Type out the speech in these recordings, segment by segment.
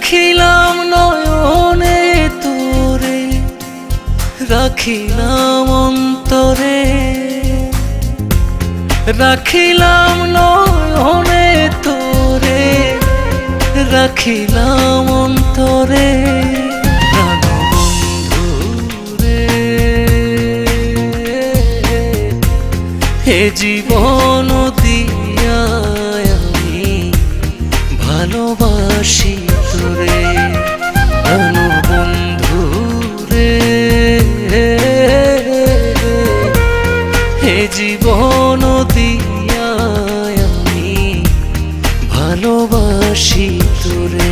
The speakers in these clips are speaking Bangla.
রাখিলাম নয়নে তোরে, রাখিলাম অন্তরে, রাখিলাম নয়নে তোরে, রাখিলাম অন্তরে। হে জীবন দিয়া আমি ভালোবাসি তোরে, প্রাণবন্ধু রে। হে জীবন দিয়া আমি ভালোবাসি তোরে।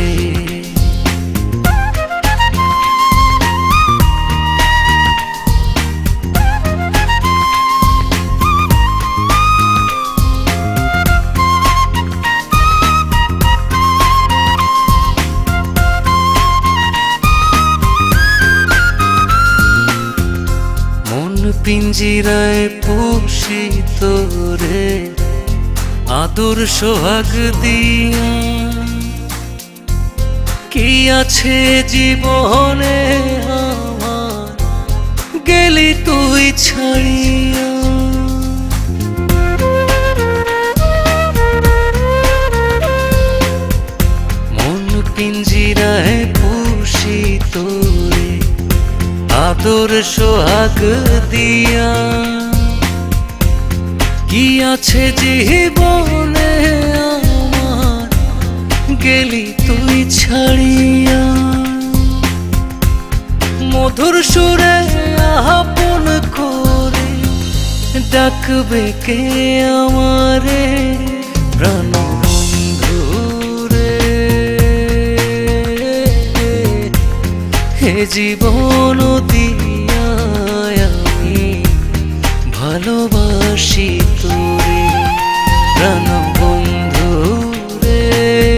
পিঞ্জিরায় পুষি তোরে আদর সোহাগ দিয়া, কি আছে জীবনে আমার গেলি তুই ছাড়িয়া। মন পিঞ্জিরায় পুষি তোরে আদর সোহাগ দিয়া, কি আছে জীবনে আমার গেলি তুই ছাড়িয়া। মধুর সুরে আপন করে ডাকবে কে আমারে, প্রাণবন্ধু রে। হে জীবন দিয়া আমি ভালোবাসি তোরে, প্রাণবন্ধু রে।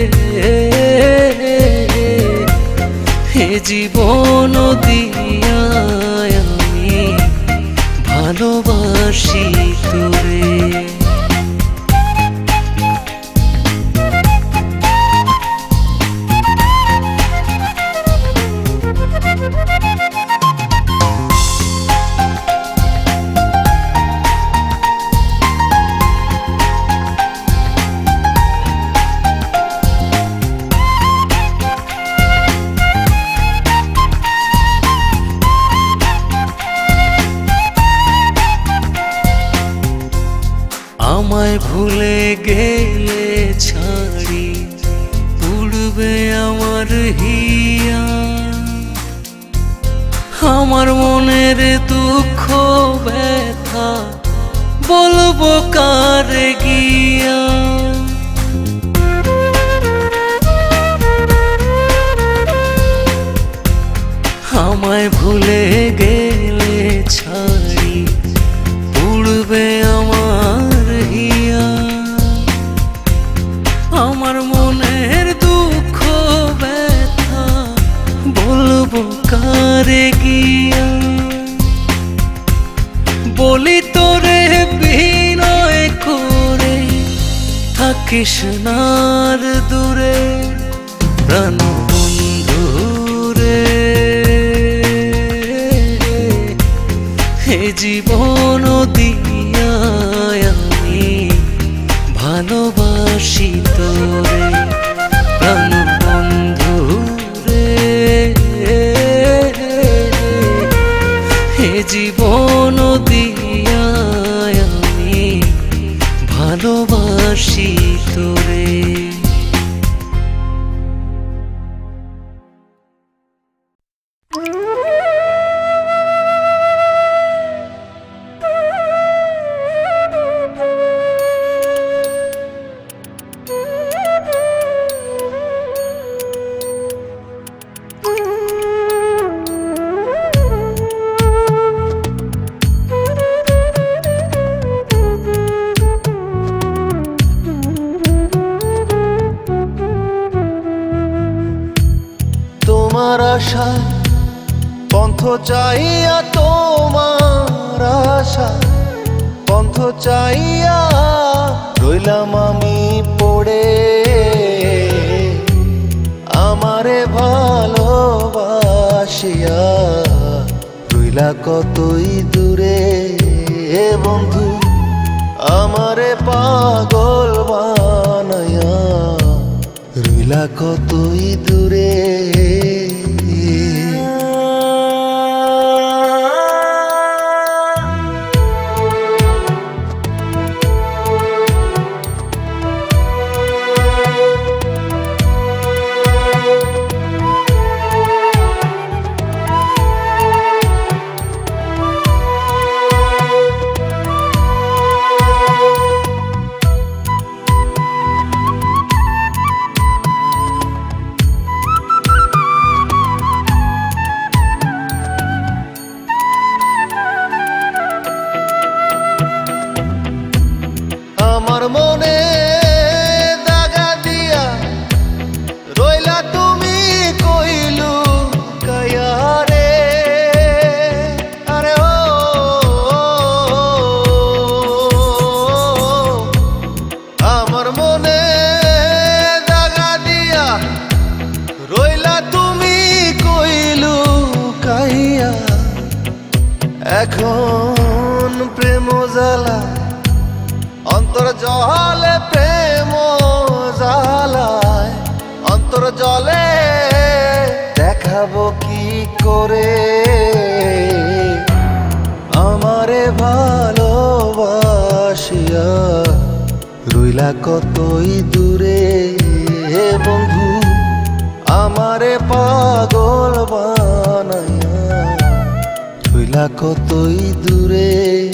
হে জীবন দিয়া আমি ভালোবাসি তোরে। আমায় ভুলে গেলে ছাড়ি উড়বে আমার হিয়া, আমার মনের দুঃখ ব্যথা বলবো কারে গিয়া। আমায় ভুলে গেলে ছাড়ি উড়বে আমার হিয়া, আমার মনের দুঃখ ব্যথা বলবো কারে গিয়া। বলি তোরে বিনয় করে থাকিস নার দূরে, প্রাণবন্ধু রে। হে জীবন দিয়া আমি ভালোবাসি তোরে, প্রাণবন্ধু রে। হে জীবন দিয়া আমি ভালোবাসি তোরে। তোমার আশা পন্থ চাইয়া, তোমার আশা পন্থ চাইয়া রইলাম আমি পড়ে। আমারে রইলা কতই দূরে বন্ধু আমারে পাগল বানায়া রইলা কতই দূরে আমার মনে দাগা দিয়া রইলা তুমি কইলু কায়া রে আরে ও আমার মনে দাগা দিয়া রইলা তুমি কইলু কাইয়া এখন প্রেম জ্বালা অন্তর জলে প্রেম জ্বালায় অন্তর জলে দেখাবো কি করে আমারে ভালোবাসিয়া রইলা কতই দূরে বন্ধু আমারে পাগল বানায়া রইলা কতই দূরে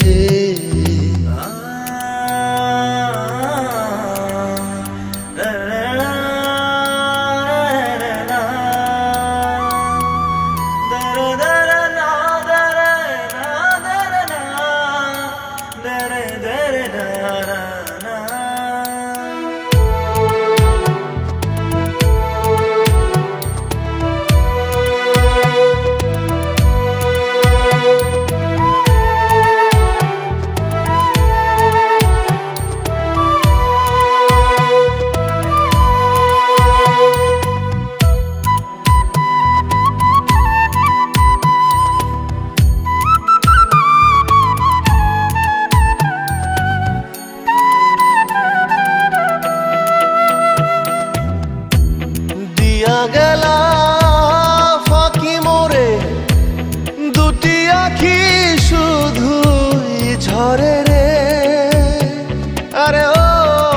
গেলা ফাঁকি মোরে দুটি আখি শুধুই ঝরে রে আরে ও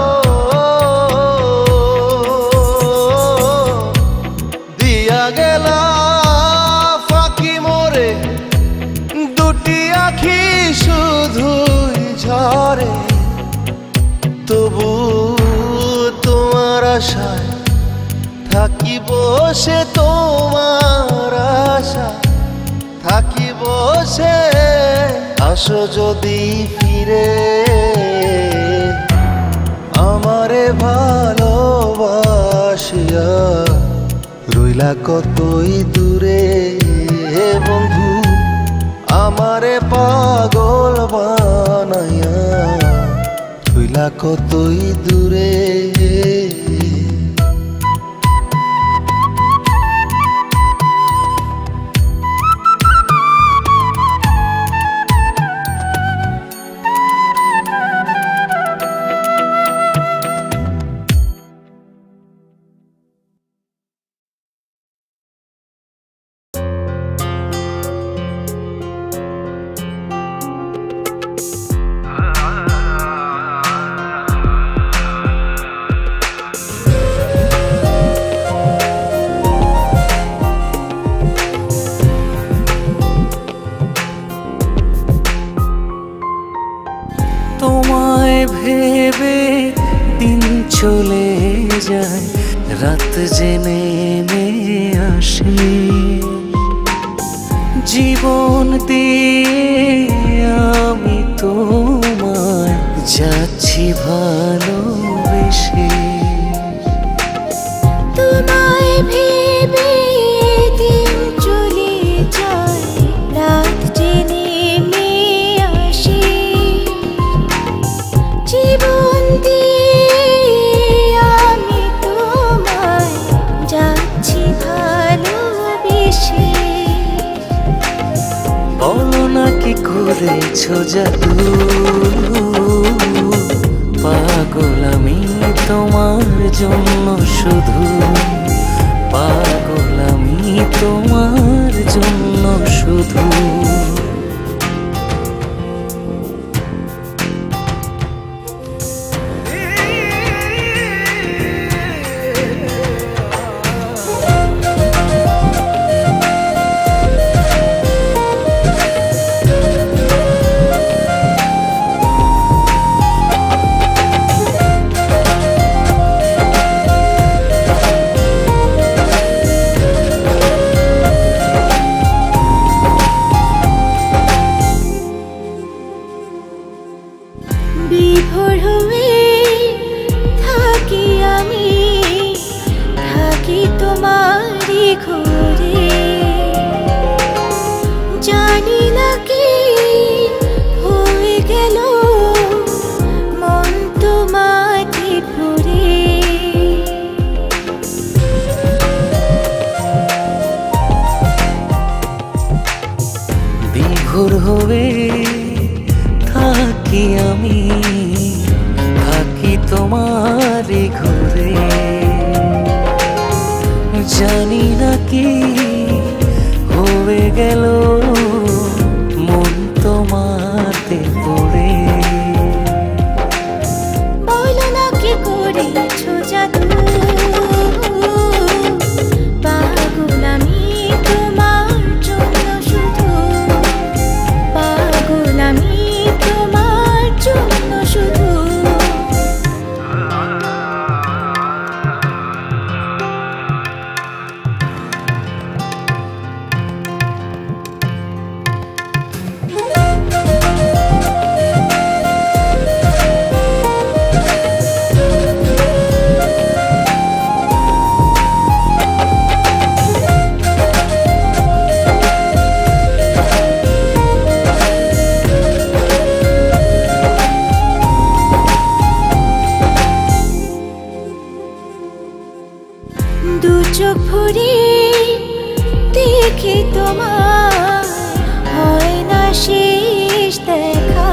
দিয়া গেলা ফাঁকি মোরে দুটি আখি শুধুই ঝরে তবু তোমার আশায় থাকিব সে তোমার আশা থাকিব সে আসো যদি ফিরে আমারে ভালোবাসিয়া রইলা কতই দূরে বন্ধু আমারে পাগল বানায়া রইলা কতই দূরে ভেবে দিন চলে যায় রাত জেনে নেমে আসে জীবন দিয়ে আমি তোমায় যাচ্ছি ভালোবেসে তোমায় ভেবে দিন চলে যায় রাত জেনে নেমে আসে জীবন দিয়ে আমি তোমায় যাচ্ছি ভালোবেসে বল করেছো জাদু পাগল আমি তোমার জন্য শুধু পাগল আমি তোমার জন্য শুধু বিভোর হয়ে থাকি আমি থাকি তোমারই ঘরে জানি না কি হয়ে গেল মন তোমাকে ভরে বিভোর হয়ে থাকি আমি থাকি তোমারই ঘরে জানি না কি হয়ে গেল মন তোমাতে পড়ে বলো না কি করেছো জাদু পাগল আমি তোমার জন্য শুধু পাগল আমি তোমার জন্য শুধু দু চোখ ভরে দেখি তোমার হয় না শেষ দেখা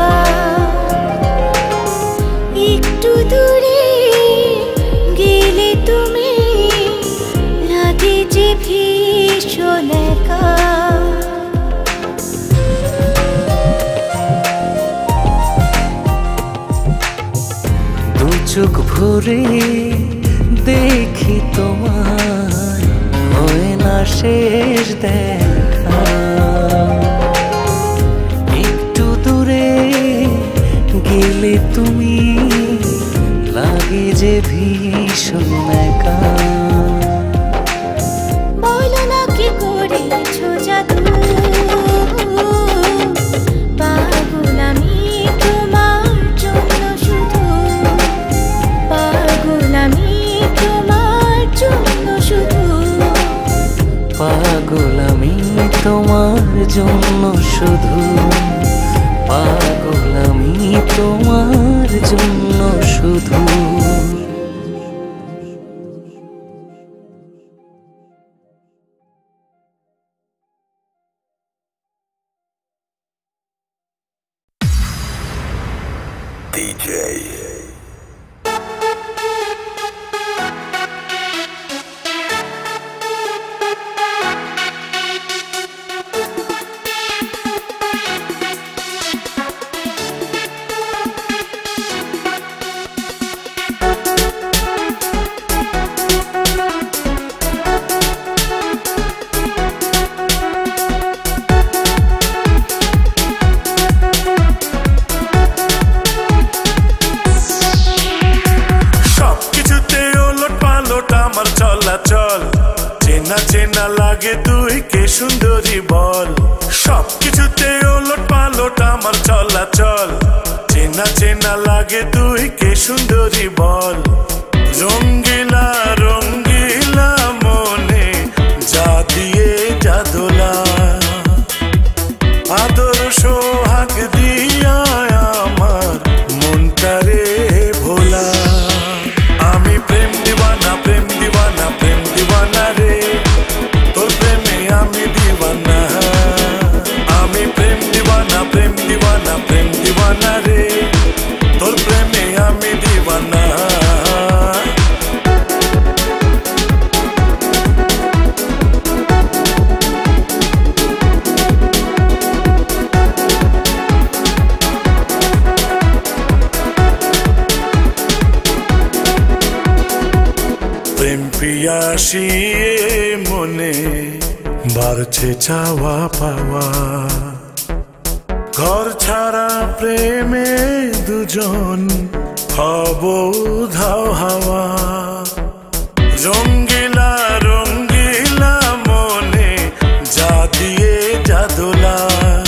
একটু দূরে গেলে তুমি লাগে যে ভীষণ একা দু চোখ ভরে দেখি তোমার হয় না শেষ দেখা একটু দূরে গেলে তুমি লাগে যে ভীষণ একা বলো না কি করেছো জাদু পাগল আমি তোমার জন্য শুধু পাগল আমি তোমার জন্য শুধু পাগল আমি তোমার জন্য শুধু পাগল আমি তোমার জন্য শুধু DJ চেনা চেনা লাগে তুই কে সুন্দরী বল সবকিছুতে ওলট পালট আমার চলাচল চেনা চেনা লাগে তুই কে সুন্দরী বল রঙ্গিলা রঙ্গিলা মনে যা দিয়ে জাদুলা আদর সোহাগ দিয়া আমার মনটারে ভোলা আমি প্রেম দিওয়ানা প্রেম দিওয়ানা প্রেম দিওয়ানা রে তোর প্রেমে আমি দিওয়ানা আমি প্রেম দিওয়ানা প্রেম দিওয়ানা পিয়াসি মনে বাড়ছে চাওয়া পাওয়া, ঘর ছাড়া প্রেমে দুজন হব ধাও হাওয়া। রঙ্গিলা রঙ্গিলা মনে যা দিয়ে জাদুলা,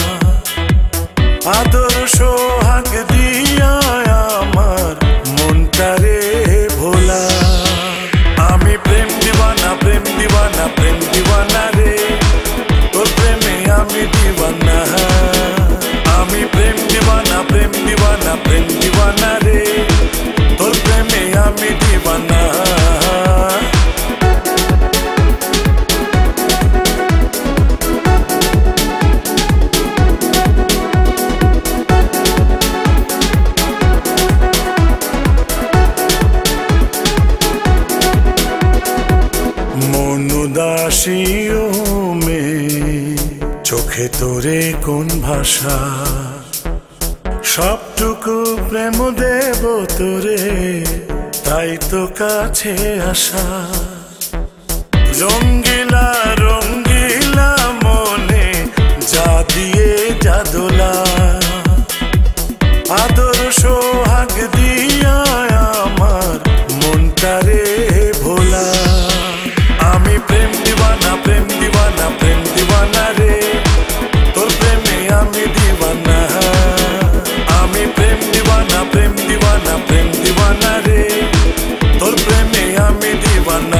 আদর সোহাগ দিয়া আমার মনটারে ভোলা। আমি প্রেম দিওয়ানা প্রেম দিওয়ানা প্রেম দিওয়ানা রে, তোর প্রেমে আমি দিওয়ানা। আমি প্রেম দিওয়ানা প্রেম দিওয়ানা প্রেম দিওয়ানা রে, তোর প্রেমে আমি দিওয়ানা। মনুদাসীও মে চোখে তোরে কোন ভাষা, সবটুকু প্রেম দেব তোরে তাই তো কাছে আসা। রঙ্গিলা রঙ্গিলা মনে যা দিয়ে জাদুলা, আদর সোহাগ দিয়া আমার মনটারে ভোলা। আমি প্রেম দিওয়ানা প্রেম দিওয়ানা প্রেম দিওয়ানা রে, তোর প্রেমে আমি দিওয়ানা। আমি প্রেম দিওয়ানা প্রেম দিওয়ানা প্রেম দিওয়ানা রে, তোর প্রেমে আমি দিওয়ানা।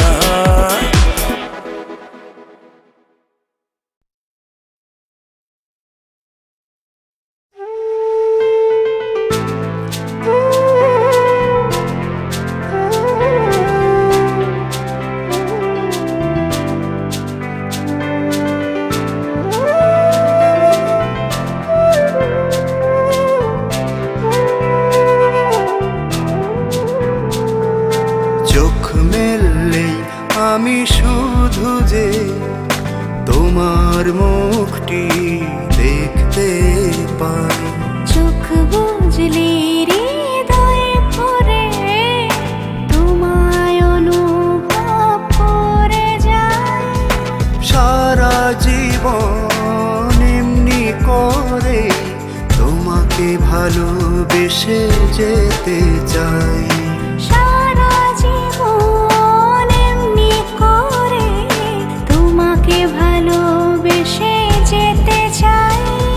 আমি শুধু যে তোমার মুখটি দেখতে পাই, চোখ বুঝলি হৃদয় ভরে তোমায় অনুভব করে যাই। সারা জীবন এমনি করে তোমাকে ভালোবেসে যেতে চাই। সারা জীবন এমনি করে তোমাকে ভালোবেসে যেতে চাই।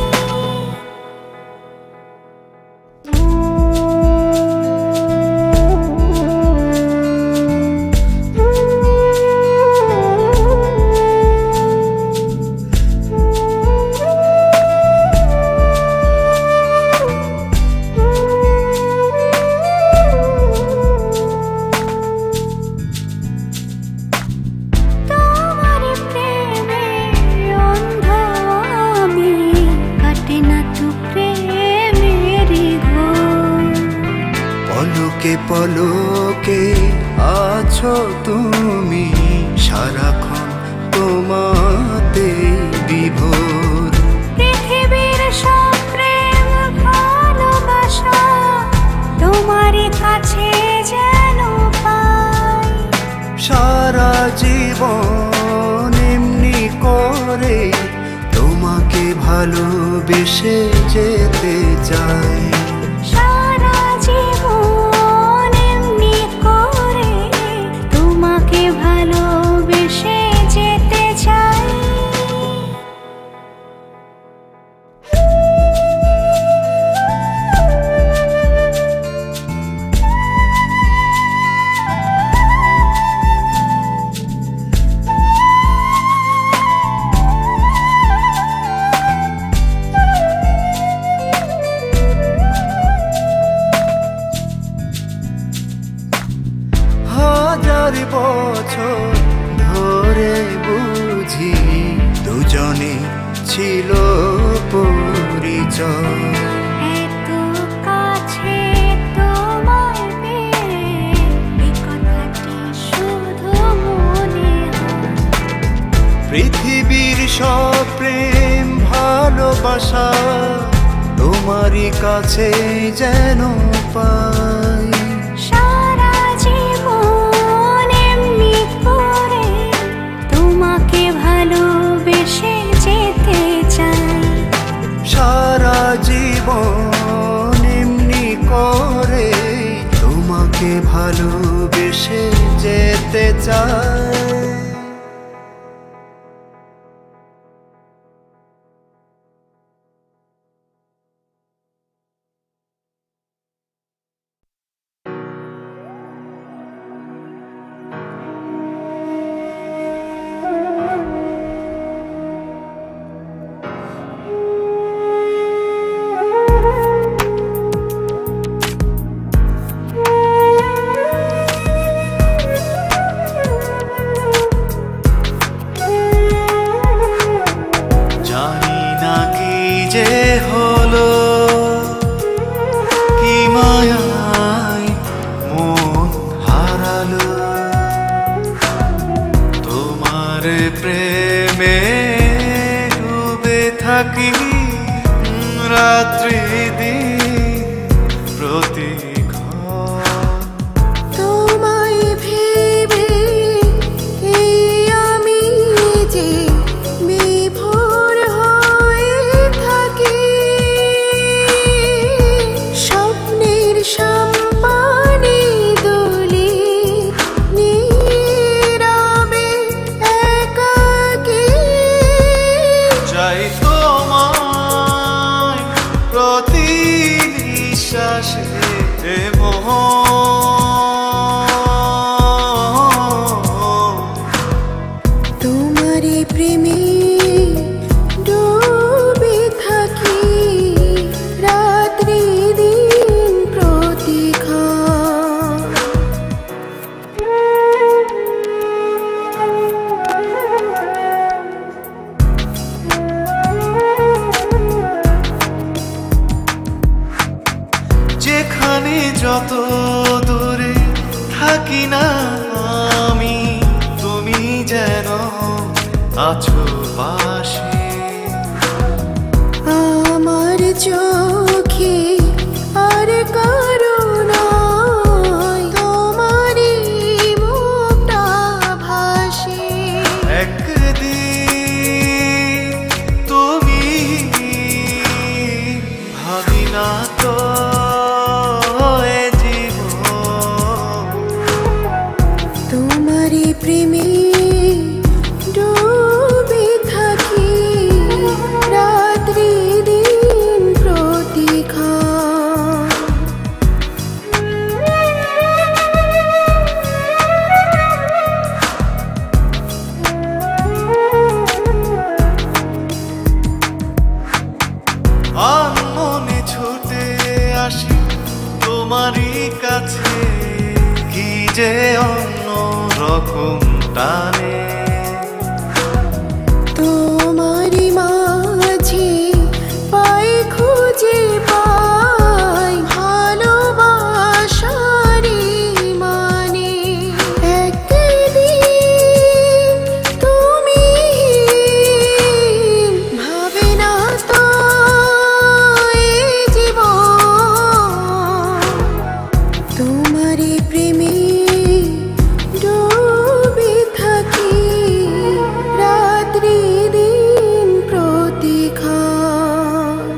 পলকে পলকে আছো তুমি সারাক্ষণ তোমাতে বিভোর। পৃথিবীর সব প্রেম ভালোবাসা তোমারই কাছে যেন পাই। সারা জীবন এমনি করে তোমাকে ভালোবেসে যেতে চাই। সারা জীবন এমনি করে তোমাকে ভালোবেসে যেতে চাই। হাজার বছর ধরে বুঝি দুজনে ছিল পরিচয়। এত কাছে তোমায় পেয়ে এই কথাটি শুধু মনে হয়। পৃথিবীর সব প্রেম ভালোবাসা তোমারই কাছে যেন পাই। সারা জীবন এমনি তোমাকে ভালোবেসে যেতে চাই। প্রেমে ডুবে থাকি রাত্রি দিন প্রতিক্ষণ। তোমায় ভেবে এই আমি যে বিভোর হয়ে থাকি, স্বপ্নের সম্পানে দোলে নীরবে একাকী। চাই তোমায় প্রতি নিঃশ্বাসে তোমারে প্রেমে ডুবে থাকি রাত্রি দিন প্রতিক্ষণ। যেখানে যত দূরে থাকি না আমি, তুমি যেন আছো পাশে। আমার চোখে আর কারো নয় তোমারই মুখটা ভাসে। একদিন তুমি ভাবি না তো এ জীবন, তোমারই প্রেমে ডুবে থাকি রাত্রি দিন প্রতিক্ষণ। মনে ছুটে আসি তোমারই কাছে, কি যে অন্য রকম টানে। তোমারই মাঝে পাই খুঁজে পাই ভালোবাসারই মানে। একদিন তুমি ভাবে না তো এ জীবন, তোমারই প্রেমে ডুবে থাকি রাত্রি দিন প্রতিক্ষণ।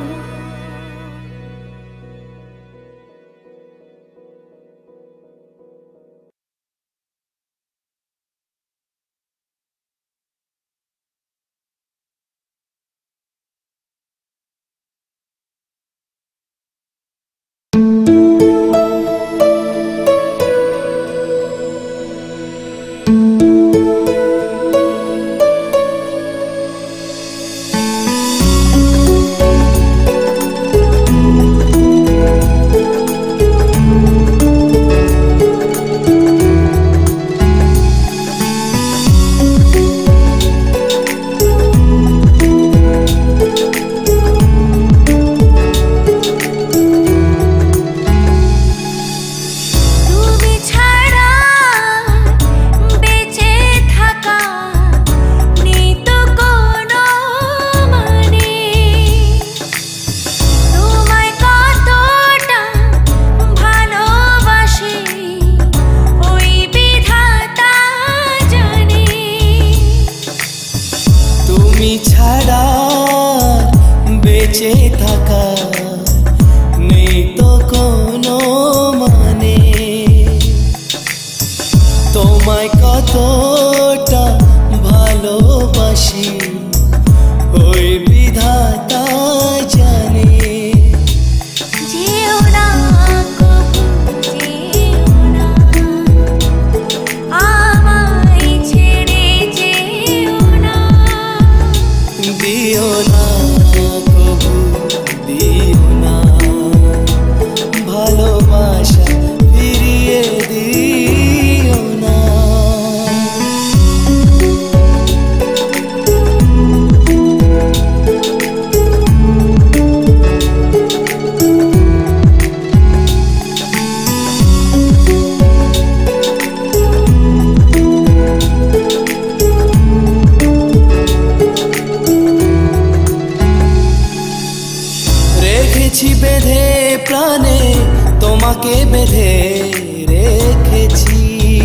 তোমাকে বেঁধে রেখেছি।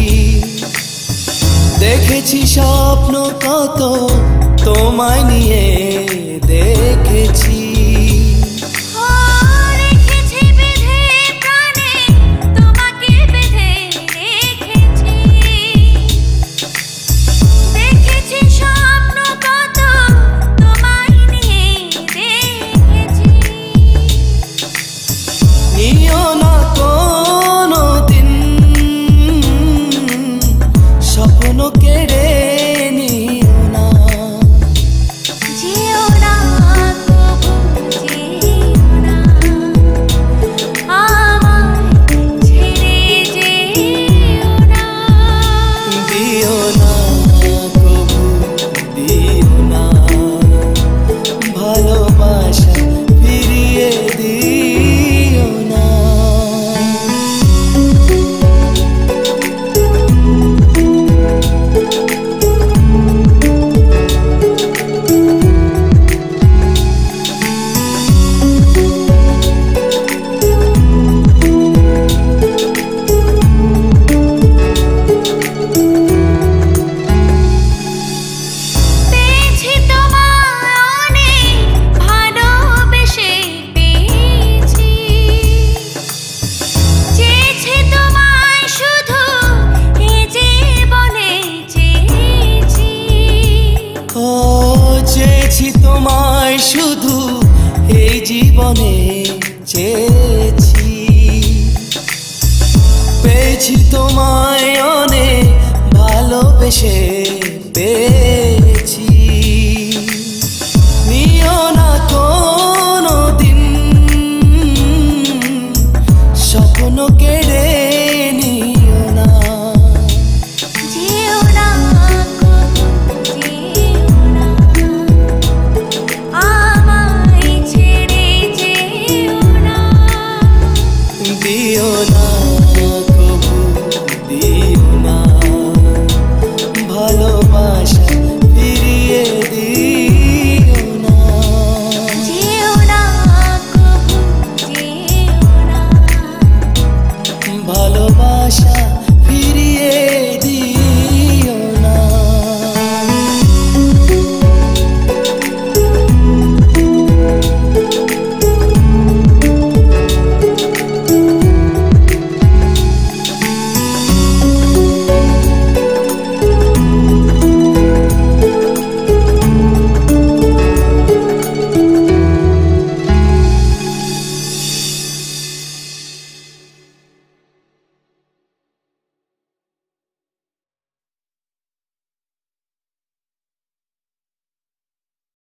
দেখেছি স্বপ্ন কত তোমায় নিয়ে দেখেছি। নিও না কোনো দিন স্বপ্ন কেড়ে নিও না। যেও না কবু যেও না, আমায় ছেড়ে যেও না। দিও না কবু দিও না, ভালোবাসা ফিরিয়ে দিও না। পেয়েছি তোমায় অনেক ভালোবেসে পেয়েছি, চেয়েছি তোমায় শুধু এ জীবনে চেয়েছি। ও চেয়েছি তোমায় শুধু এই জীবনে চেয়েছি। পেয়েছি তোমায় অনেক ভালোবেসে পেয়েছি। নিও না কোনো দিন স্বপ্ন কেড়ে নিও না। যেও না কবু যেও না, আমায় ছেড়ে যেও না। দিও না কবু দিও না, ভালোবাসা ফিরিয়ে দিও না। যেও না কবু যেও না, ভালোবাসা